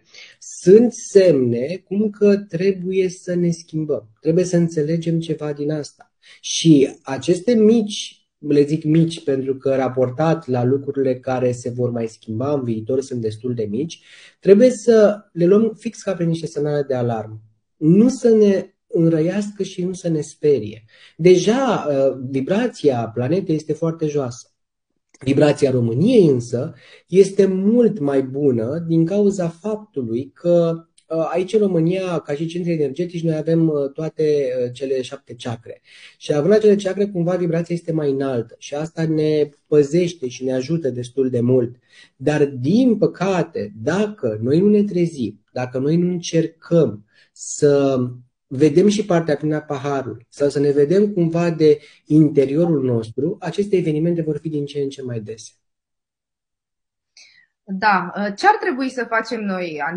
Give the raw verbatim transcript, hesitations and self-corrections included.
sunt semne cum că trebuie să ne schimbăm, trebuie să înțelegem ceva din asta. Și aceste mici, le zic mici pentru că raportat la lucrurile care se vor mai schimba în viitor sunt destul de mici, trebuie să le luăm fix ca pe niște semnale de alarmă. Nu să ne înrăiască și nu să ne sperie. Deja vibrația planetei este foarte joasă. Vibrația României însă este mult mai bună din cauza faptului că aici în România, ca și centri energetici, noi avem toate cele șapte chakre. Și având acele chakre, cumva vibrația este mai înaltă și asta ne păzește și ne ajută destul de mult. Dar, din păcate, dacă noi nu ne trezim, dacă noi nu încercăm să vedem și partea plină a paharului sau să ne vedem cumva de interiorul nostru, aceste evenimente vor fi din ce în ce mai dese. Da. Ce ar trebui să facem noi,